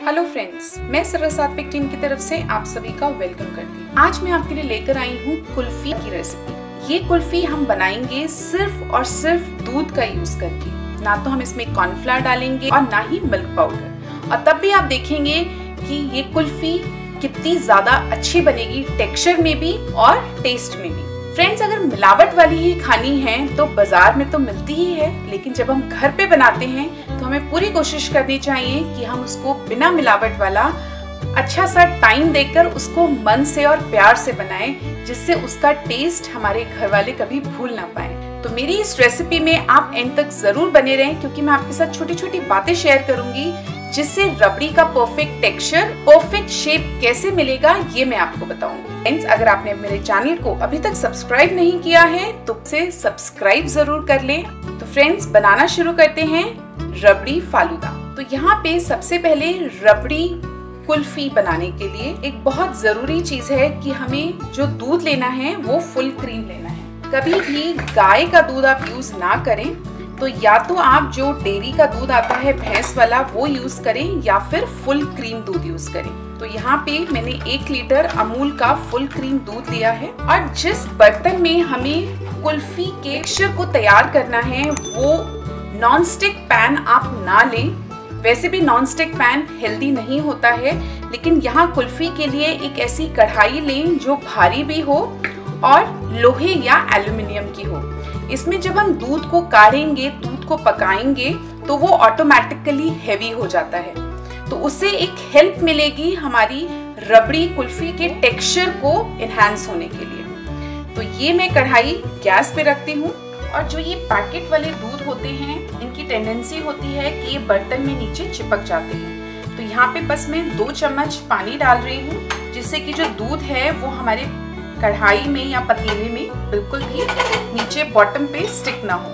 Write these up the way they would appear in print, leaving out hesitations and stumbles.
Hello friends, मैं सरल सात्विक टीम की तरफ से आप सभी का वेलकम करती हूँ। आज मैं आपके लिए लेकर आई हूँ कुल्फी की रेसिपी। ये कुल्फी हम बनाएंगे सिर्फ और सिर्फ दूध का यूज करके। ना तो हम इसमें कॉर्नफ्लावर डालेंगे और ना ही मिल्क पाउडर। और तब भी आप देखेंगे कि ये कुल्फी कितनी ज्यादा अच्छी बनेगी, टेक्सचर में भी और टेस्ट में भी। फ्रेंड्स, अगर मिलावट वाली ही खानी है तो बाजार में तो मिलती ही है, लेकिन जब हम घर पे बनाते हैं तो हमें पूरी कोशिश करनी चाहिए कि हम उसको बिना मिलावट वाला अच्छा सा टाइम देकर उसको मन से और प्यार से बनाएं, जिससे उसका टेस्ट हमारे घर वाले कभी भूल ना पाए। तो मेरी इस रेसिपी में आप एंड तक जरूर बने रहें, क्योंकि मैं आपके साथ छोटी छोटी बातें शेयर करूंगी जिससे रबड़ी का परफेक्ट टेक्सचर, परफेक्ट शेप कैसे मिलेगा ये मैं आपको बताऊंगी। फ्रेंड्स, अगर आपने मेरे चैनल को अभी तक सब्सक्राइब नहीं किया है तो उसे सब्सक्राइब जरूर कर लें। तो फ्रेंड्स, बनाना शुरू करते हैं रबड़ी फालूदा। तो यहाँ पे सबसे पहले रबड़ी कुल्फी बनाने के लिए एक बहुत जरूरी चीज है कि हमें जो दूध लेना है वो फुल क्रीम लेना है। कभी भी गाय का दूध आप यूज ना करें, तो या तो आप जो डेयरी का दूध आता है भैंस वाला वो यूज करें या फिर फुल क्रीम दूध यूज करें। तो यहाँ पे मैंने 1 लीटर अमूल का फुल क्रीम दूध लिया है। और जिस बर्तन में हमें कुल्फी के मिक्सचर को तैयार करना है वो नॉन स्टिक पैन आप ना लें। वैसे भी नॉन स्टिक पैन हेल्दी नहीं होता है, लेकिन यहाँ कुल्फी के लिए एक ऐसी कढ़ाई लें जो भारी भी हो और लोहे या एल्युमिनियम की हो। इसमें जब हम दूध को काढ़ेंगे, दूध को पकाएंगे तो वो ऑटोमेटिकली हैवी हो जाता है। तो उससे एक हेल्प मिलेगी हमारी रबड़ी कुल्फी के टेक्सचर को एनहांस होने के लिए। तो ये मैं कढ़ाई गैस पे रखती हूँ। और जो ये पैकेट वाले दूध होते हैं, इनकी टेंडेंसी होती है कि ये बर्तन में नीचे चिपक जाते हैं। तो यहाँ पे बस मैं 2 चम्मच पानी डाल रही हूँ, जिससे कि जो दूध है वो हमारे कढ़ाई में या पतीले में बिल्कुल भी नीचे बॉटम पे स्टिक ना हो।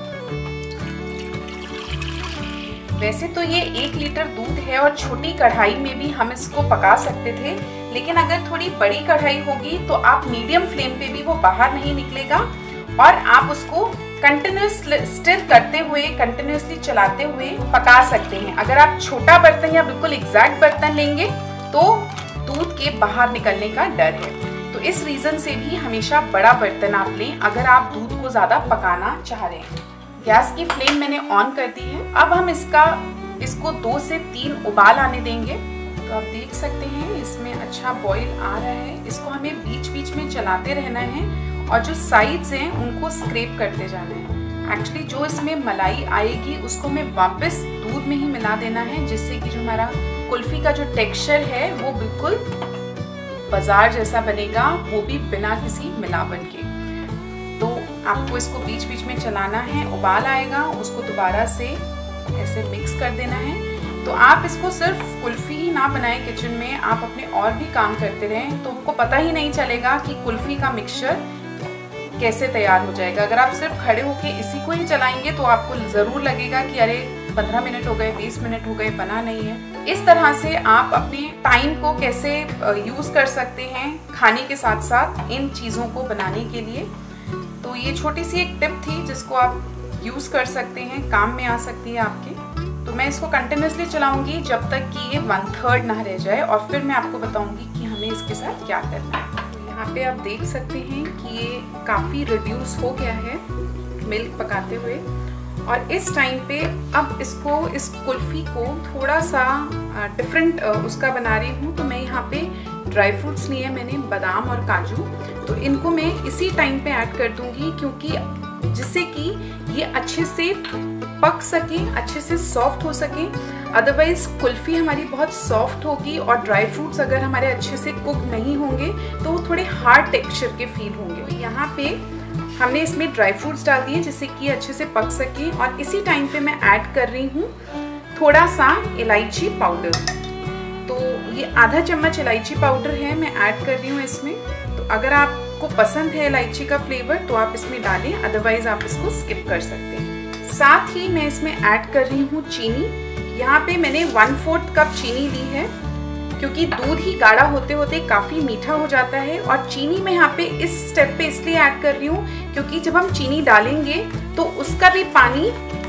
वैसे तो ये 1 लीटर दूध है और छोटी कढ़ाई में भी हम इसको पका सकते थे, लेकिन अगर थोड़ी बड़ी कढ़ाई होगी तो आप मीडियम फ्लेम पे भी वो बाहर नहीं निकलेगा और आप उसको कंटिन्यूस स्टिर करते हुए, कंटिन्यूसली चलाते हुए पका सकते हैं। अगर आप छोटा बर्तन या बिल्कुल एग्जैक्ट बर्तन लेंगे तो दूध के बाहर निकलने का डर है। तो इस रीजन से भी हमेशा बड़ा बर्तन आप लें अगर आप दूध को ज्यादा पकाना चाह रहे हैं। गैस की फ्लेम मैंने ऑन कर दी है। अब हम इसको 2 से 3 उबाल आने देंगे। तो आप देख सकते हैं इसमें अच्छा बॉईल आ रहा है। इसको हमें बीच बीच में चलाते रहना है और जो साइड्स हैं उनको स्क्रैप करते जाना है। एक्चुअली जो इसमें मलाई आएगी उसको हमें वापस दूध में ही मिला देना है, जिससे कि जो हमारा कुल्फी का जो टेक्सचर है वो बिल्कुल बाजार जैसा बनेगा, वो भी बिना किसी मिलावट के। तो आपको इसको बीच बीच में चलाना है। उबाल आएगा, उसको दोबारा से ऐसे मिक्स कर देना है। तो आप इसको सिर्फ कुल्फी ही ना बनाएं किचन में, आप अपने और भी काम करते रहें तो आपको पता ही नहीं चलेगा कि कुल्फी का मिक्सचर कैसे तैयार हो जाएगा। अगर आप सिर्फ खड़े होके इसी को ही चलाएंगे तो आपको जरूर लगेगा कि अरे 15 मिनट हो गए, 20 मिनट हो गए, बना नहीं है। इस तरह से आप अपने टाइम को कैसे यूज कर सकते हैं खाने के साथ साथ इन चीजों को बनाने के लिए। तो ये छोटी सी एक टिप थी जिसको आप यूज कर सकते हैं, काम में आ सकती है आपके। तो मैं इसको कंटिन्यूसली चलाऊंगी जब तक कि ये 1/3 ना रह जाए, और फिर मैं आपको बताऊंगी कि हमें इसके साथ क्या करना है। यहाँ पे आप देख सकते हैं कि ये काफ़ी रिड्यूस हो गया है मिल्क पकाते हुए। और इस टाइम पे अब इस कुल्फी को थोड़ा सा डिफरेंट उसका बना रही हूँ। तो मैं यहाँ पे ड्राई फ्रूट्स लिए मैंने, बादाम और काजू। तो इनको मैं इसी टाइम पे ऐड कर दूंगी, क्योंकि जिससे कि ये अच्छे से पक सके, अच्छे से सॉफ्ट हो सके। अदरवाइज कुल्फी हमारी बहुत सॉफ्ट होगी और ड्राई फ्रूट्स अगर हमारे अच्छे से कुक नहीं होंगे तो वो थोड़े हार्ड टेक्सचर के फील होंगे। तो यहाँ पे हमने इसमें ड्राई फ्रूट्स डाल दिए जिससे कि अच्छे से पक सके। और इसी टाइम पे मैं ऐड कर रही हूँ थोड़ा सा इलायची पाउडर। तो ये आधा चम्मच इलायची पाउडर है, मैं ऐड कर रही हूँ इसमें। तो अगर आपको पसंद है इलायची का फ्लेवर तो आप इसमें डालें, अदरवाइज आप इसको स्किप कर सकते हैं। साथ ही मैं इसमें ऐड कर रही हूँ चीनी। यहाँ पे मैंने 1/4 कप चीनी ली है, क्योंकि दूध ही गाढ़ा होते होते काफ़ी मीठा हो जाता है। और चीनी मैं यहाँ पे इस स्टेप पे इसलिए ऐड कर रही हूँ क्योंकि जब हम चीनी डालेंगे तो उसका भी पानी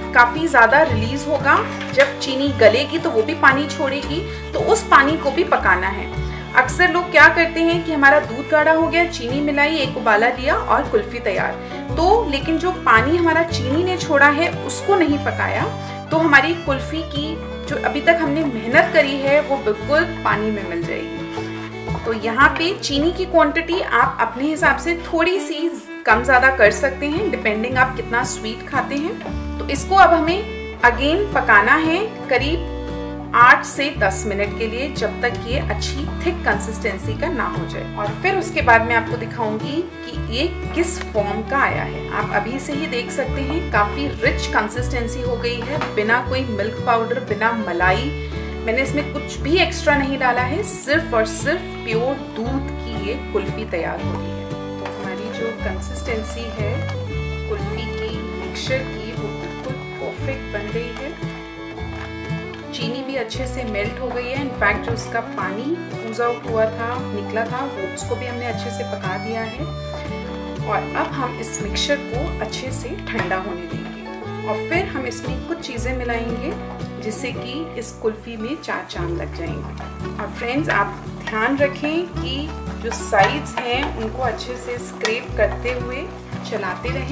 काफ़ी ज़्यादा रिलीज होगा। जब चीनी गलेगी तो वो भी पानी छोड़ेगी, तो उस पानी को भी पकाना है। अक्सर लोग क्या करते हैं कि हमारा दूध गाढ़ा हो गया, चीनी मिलाई, एक उबाला लिया और कुल्फ़ी तैयार। तो लेकिन जो पानी हमारा चीनी ने छोड़ा है उसको नहीं पकाया, तो हमारी कुल्फ़ी की जो अभी तक हमने मेहनत करी है वो बिल्कुल पानी में मिल जाएगी। तो यहाँ पे चीनी की क्वांटिटी आप अपने हिसाब से थोड़ी सी कम ज़्यादा कर सकते हैं, डिपेंडिंग आप कितना स्वीट खाते हैं। तो इसको अब हमें अगेन पकाना है करीब 8 से 10 मिनट के लिए, जब तक ये अच्छी थिक कंसिस्टेंसी का ना हो जाए। और फिर उसके बाद मैं आपको दिखाऊंगी कि ये किस फॉर्म का आया है। आप अभी से ही देख सकते हैं काफ़ी रिच कंसिस्टेंसी हो गई है, बिना कोई मिल्क पाउडर, बिना मलाई। मैंने इसमें कुछ भी एक्स्ट्रा नहीं डाला है, सिर्फ और सिर्फ प्योर दूध की ये कुल्फ़ी तैयार हो गई है। तो हमारी जो कंसिस्टेंसी है कुल्फ़ी की मिक्सचर की वो बिल्कुल परफेक्ट बन गई है। चीनी भी अच्छे से मेल्ट हो गई है। इनफैक्ट जो उसका पानी ऊज़ आउट हुआ था, निकला था, वो उसको भी हमने अच्छे से पका दिया है। और अब हम इस मिक्सचर को अच्छे से ठंडा होने देंगे और फिर हम इसमें कुछ चीज़ें मिलाएंगे जिससे कि इस कुल्फ़ी में 4 चांद लग जाएंगे। और फ्रेंड्स, आप ध्यान रखें कि जो साइड्स हैं उनको अच्छे से स्क्रैप करते हुए चलाते रहें।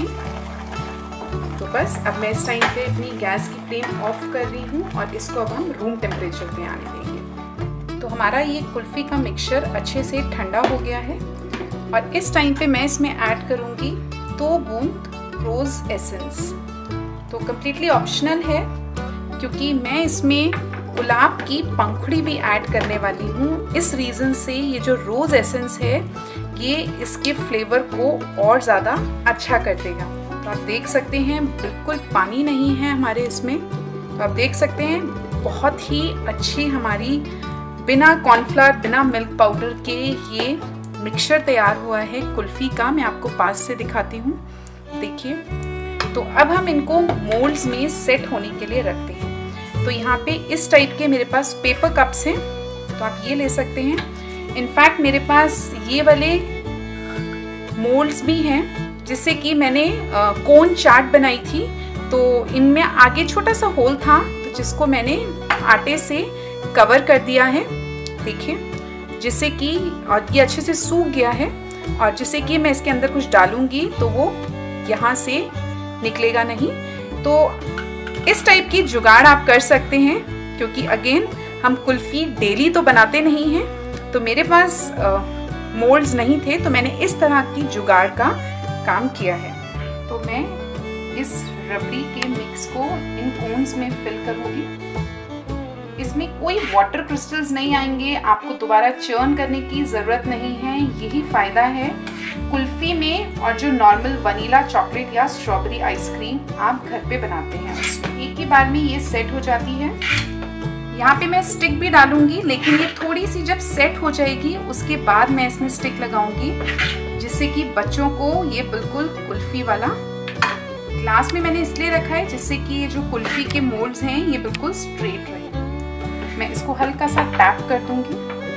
तो बस अब मैं इस टाइम पे अपनी गैस की फ्लेम ऑफ कर रही हूँ और इसको अब हम रूम टेम्परेचर पे आने देंगे। तो हमारा ये कुल्फ़ी का मिक्सचर अच्छे से ठंडा हो गया है और इस टाइम पे मैं इसमें ऐड करूँगी 2 बूंद रोज़ एसेंस। तो कम्प्लीटली ऑप्शनल है, क्योंकि मैं इसमें गुलाब की पंखुड़ी भी ऐड करने वाली हूँ। इस रीज़न से ये जो रोज़ एसेंस है ये इसके फ्लेवर को और ज़्यादा अच्छा कर देगा। तो आप देख सकते हैं बिल्कुल पानी नहीं है हमारे इसमें। तो आप देख सकते हैं बहुत ही अच्छी हमारी बिना कॉर्नफ्लावर, बिना मिल्क पाउडर के ये मिक्सचर तैयार हुआ है कुल्फ़ी का। मैं आपको पास से दिखाती हूँ, देखिए। तो अब हम इनको मोल्ड्स में सेट होने के लिए रखते हैं। तो यहाँ पे इस टाइप के मेरे पास पेपर कप्स हैं, तो आप ये ले सकते हैं। इनफैक्ट मेरे पास ये वाले मोल्ड्स भी हैं जिससे कि मैंने कोन चाट बनाई थी। तो इनमें आगे छोटा सा होल था, तो जिसको मैंने आटे से कवर कर दिया है, देखिए, जिससे कि और ये अच्छे से सूख गया है। और जिससे कि मैं इसके अंदर कुछ डालूंगी तो वो यहाँ से निकलेगा नहीं। तो इस टाइप की जुगाड़ आप कर सकते हैं, क्योंकि अगेन हम कुल्फ़ी डेली तो बनाते नहीं हैं। तो मेरे पास मोल्ड्स नहीं थे, तो मैंने इस तरह की जुगाड़ का काम किया है। तो मैं इस रबड़ी के मिक्स को इन कोन्स में फिल करूँगी। इसमें कोई वाटर क्रिस्टल्स नहीं आएंगे, आपको दोबारा चर्न करने की ज़रूरत नहीं है। यही फ़ायदा है कुल्फ़ी में। और जो नॉर्मल वनीला चॉकलेट या स्ट्रॉबेरी आइसक्रीम आप घर पे बनाते हैं, उसमें एक ही बार में ये सेट हो जाती है। यहाँ पे मैं स्टिक भी डालूंगी, लेकिन ये थोड़ी सी जब सेट हो जाएगी उसके बाद मैं इसमें स्टिक लगाऊंगी, जिससे कि बच्चों को ये बिल्कुल कुल्फ़ी वाला ग्लास में मैंने इसलिए रखा है जिससे कि ये जो कुल्फ़ी के मोल्ड्स हैं ये बिल्कुल स्ट्रेट रहे। मैं इसको हल्का सा टैप कर दूंगी।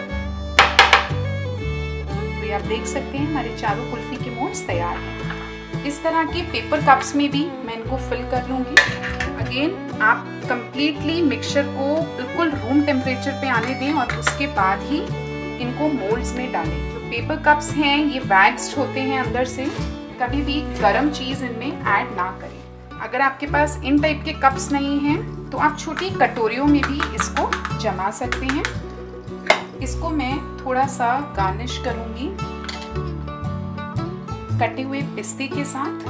तो ये आप देख सकते हैं हमारे चारों कुल्फ़ी के मोल्ड्स तैयार हैं। इस तरह के पेपर कप्स में भी मैं इनको फिल कर लूँगी। अगेन आप कंप्लीटली मिक्सचर को बिल्कुल रूम टेम्परेचर पे आने दें और उसके बाद ही इनको मोल्ड्स में डालें। जो पेपर कप्स हैं ये वैक्स्ड होते हैं अंदर से, कभी भी गर्म चीज़ इनमें ऐड ना करें। अगर आपके पास इन टाइप के कप्स नहीं हैं तो आप छोटी कटोरियों में भी इसको जमा सकते हैं। इसको मैं थोड़ा सा गार्निश करूँगी कटे हुए पिस्ते के साथ।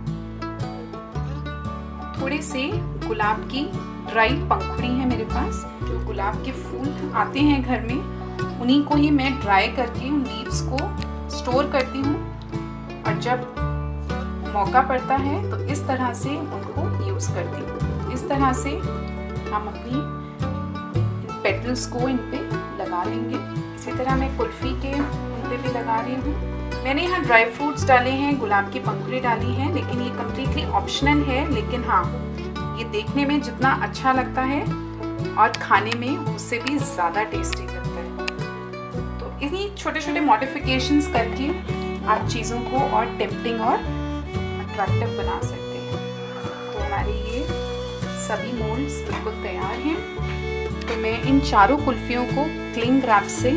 थोड़े से गुलाब की ड्राई पंखुड़ी है मेरे पास, जो गुलाब के फूल आते हैं घर में, उन्हीं को ही मैं ड्राई करके उन लीव्स को स्टोर करती हूँ। और जब मौका पड़ता है तो इस तरह से उनको यूज़ करती हूँ। इस तरह से हम अपनी पेटल्स को इन पे लगा लेंगे। इसी तरह मैं कुल्फ़ी के उन पे भी लगा रही हूँ। मैंने यहाँ ड्राई फ्रूट्स डाले हैं, गुलाब की पंखुड़ी डाली है, लेकिन ये कम्प्लीटली ऑप्शनल है। लेकिन हाँ, ये देखने में जितना अच्छा लगता है और खाने में उससे भी ज़्यादा टेस्टी लगता है। तो इन्हीं छोटे छोटे मॉडिफिकेशंस करके आप चीज़ों को और टेम्पटिंग और अट्रैक्टिव बना सकते हैं। तो हमारी ये सभी मोल्ड्स बिल्कुल तैयार हैं। तो मैं इन चारों कुल्फियों को क्लिंग रैप से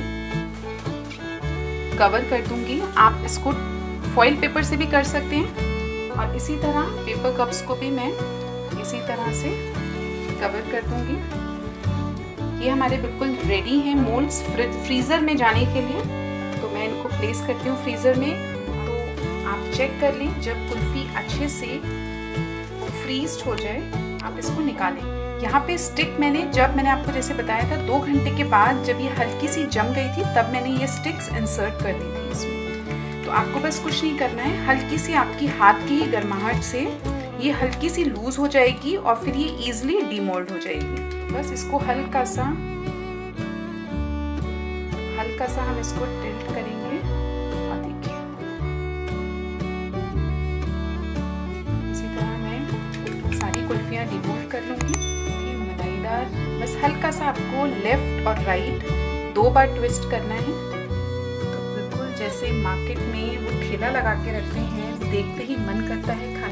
कवर कर दूंगी। आप इसको फॉइल पेपर से भी कर सकते हैं और इसी तरह पेपर कप्स को भी मैं इसी तरह से कवर कर दूंगी। ये हमारे बिल्कुल रेडी हैं मोल्ड्स फ्रीज़र में जाने के लिए। तो मैं इनको प्लेस करती हूँ फ्रीज़र में। तो आप चेक कर लें, जब कुल्फ़ी अच्छे से फ्रीज़ हो जाए आप इसको निकालें। यहाँ पे स्टिक जब मैंने आपको जैसे बताया था 2 घंटे के बाद जब ये हल्की सी जम गई थी तब मैंने ये स्टिक्स इंसर्ट कर दी थी इसमें। तो आपको बस कुछ नहीं करना है, हल्की सी आपकी हाथ की गर्माहट से ये हल्की सी लूज हो जाएगी और फिर ये इजीली डीमोल्ड हो जाएगी। बस इसको हल्का सा हम इसको टिल्ट करेंगे और देखिए इसी तरह मैं सारी कुल्फियाँ डीमोल्ड कर लूँगी। मलाईदार, बस हल्का सा आपको लेफ्ट और राइट 2 बार ट्विस्ट करना है। तो बिल्कुल जैसे मार्केट में वो ठेला लगा के रखते हैं, देखते ही मन करता है